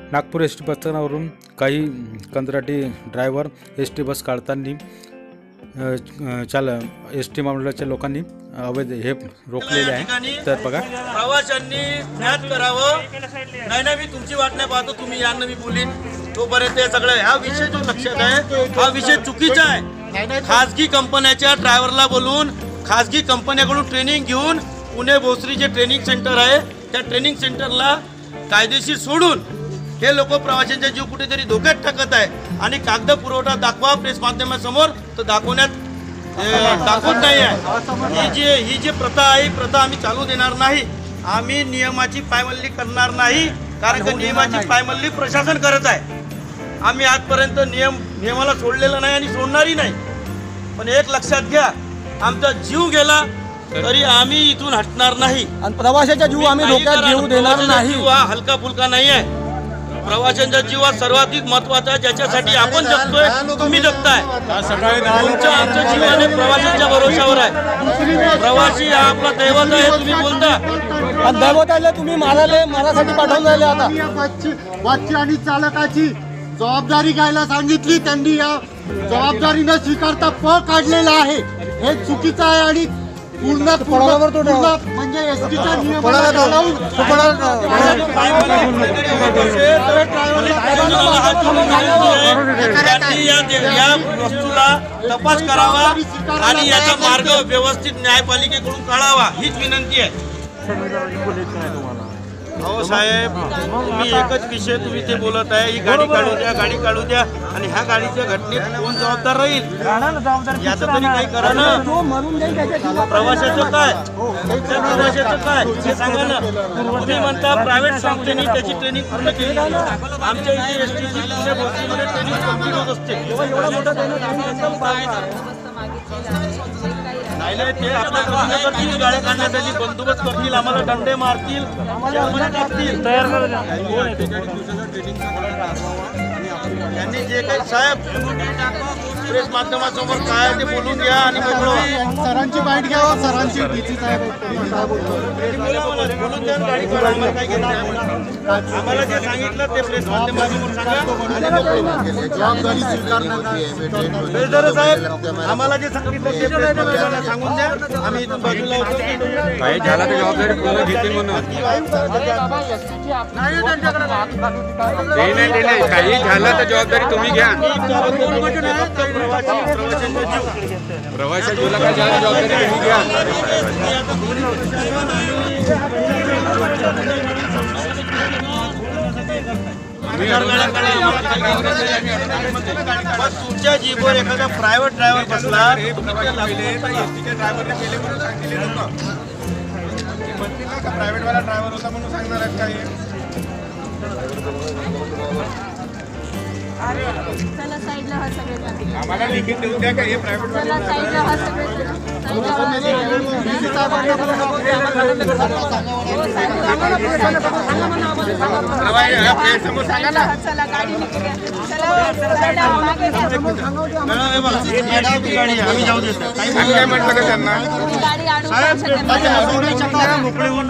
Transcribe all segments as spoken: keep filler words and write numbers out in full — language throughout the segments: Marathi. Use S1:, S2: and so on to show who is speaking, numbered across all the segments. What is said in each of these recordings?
S1: नागपूर एस टी बसस्थानावरून काही कंत्राटी ड्रायव्हर एस टी बस काढताना चाल एस टी मंडळाच्या लोकांनी अवैध हे रोखलेले आहे। तर बघा,
S2: प्रवाशांनी ज्ञात करावं। नाही नाही, मी तुमची वाट नाही पाहतो, तुम्ही यांना मी बोलीन तोपर्यंत हे सगळं हा विषय जो लक्षात आहे, हा विषय चुकीचा आहे। खाजगी कंपन्याच्या ड्रायव्हरला बोलून खाजगी कंपन्याकडून ट्रेनिंग घेऊन पुणे भोसरी जे ट्रेनिंग सेंटर आहे त्या ट्रेनिंग सेंटरला कायदेशीर सोडून हे लोक प्रवाशांचा जीव कुठेतरी धोक्यात टाकत आहे आणि कागद पुरवठा दाखवा प्रेस माध्यमासमोर तर दाखवण्यात दाखवत नाही आहे। ही जी ही जी प्रथा आहे प्रथा आम्ही चालू देणार नाही। आम्ही नियमाची पायमल्ली करणार नाही, कारण की नियमाची पायमल्ली प्रशासन करत आहे। आम्ही आजपर्यंत नियम नियमाला सोडलेलं नाही आणि सोडणारही नाही। पण एक लक्षात घ्या, आमचा जीव गेला तरी आम्ही इथून हटणार नाही
S3: आणि प्रवाशाचा जीव आम्ही धोक्यात घेऊ देणार नाही।
S2: जीव हा हलका फुलका नाही आहे। प्रवाशांचा जीव हा सर्वाधिक महत्वाचा आहे, ज्याच्यासाठी आपण जगतोय, तुम्ही जगताय। तुमच्या आमच्या जीवाने प्रवाशांच्या भरोशावर आहे। प्रवासी हा आपला दैवत आहे, तुम्ही बोलता
S3: आणि दैवत आहे तुम्ही मारायला मारासाठी पाठवून राहिले। आता
S4: बसची आणि चालकाची जबाबदारी घ्यायला सांगितली, त्यांनी या जबाबदारी न स्वीकारता पळ काढलेला आहे। हे चुकीचं आहे आणि पूर्ण पूर्ण म्हणजे एसटीचा नियम
S2: या वस्तूला तपास करावा आणि याचा मार्ग व्यवस्थित न्यायपालिकेकडून काढावा हीच विनंती आहे। हो साहेब, तुम्ही एकच विषय तुम्ही ते बोलत आहे, ही गाडी काढू द्या गाडी काढू द्या आणि ह्या गाडीच्या घटनेत कोण जबाबदार राहील याचं तरी काही करा ना। प्रवाशाचं काय त्या प्रवाशाचं काय हे सांगा ना। तुम्ही म्हणता प्रायव्हेट संस्थेने त्याची ट्रेनिंग पूर्ण केली, आमच्या इथे एस टीची पुणे भोसरीमध्ये ट्रेनिंग कम्प्लीट होत असते। नाही नाही, ते आपल्या करतील, गाड्या काढण्यासाठी बंदोबस्त करतील, आम्हाला दंडे मारतील, टाकतील। त्यांनी जे काही साहेब प्रेस माध्यमासमोर काय ते बोलून घ्या आणि
S4: सरांची बाईट घ्या। सरांची
S2: बोलून द्या, गाडी काढा, आम्हाला काय घेत नाही। आम्हाला जे सांगितलं ते प्रेस माध्यमासमोर सांगा।
S4: जबाबदारी स्वीकारणार
S2: साहेब, आम्हाला जे सांगितलं ते प्रेस माध्यमाला सांगून द्या, आम्ही इथून बाजूला होतो।
S1: काही झाला तर जबाबदारी पूर्ण घेतील म्हणून काही झालं तर जबाबदारी तुम्ही घ्या। प्रवाशाच्या जीवाला काय झालं जबाबदारी तुम्ही घ्या।
S2: तुमच्या जीभवर एखादा प्रायव्हेट ड्रायव्हर बसला,
S4: प्रायव्हेट वाला ड्रायव्हर होता म्हणून सांगणार आहेत काही
S5: चला साईडला हा सगळे
S4: आम्हाला लिखित देऊन द्या का हे प्रायव्हेट
S5: चला साईडला हा सगळे चला गाडी
S2: आम्ही जाऊ देतो।
S4: काय म्हटलं का त्यांना
S2: मोकळे होऊन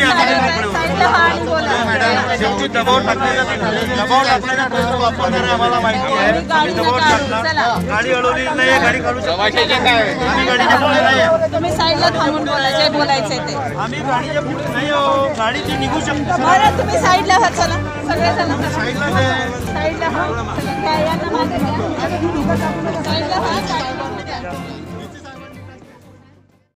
S2: शेवटी दबाव टाकलेला दबाव टाकलेला वापरणारे आम्हाला माहिती आहे। दबाव टाकला, गाडी अडवली नाही, गाडी काढू शकतो, आम्ही गाडीच्या पुढे नाही,
S5: तुम्ही साईडला थांबून बोला जे बोलायचंय ते।
S2: आम्ही गाडीच्या पुढे नाही, हो गाडी ती निघू शकते।
S5: बरं तुम्ही साईडला व्हा, चला सगळे चला
S2: साईडला
S5: साईडला हा, चला घ्या यांना मागे घ्या।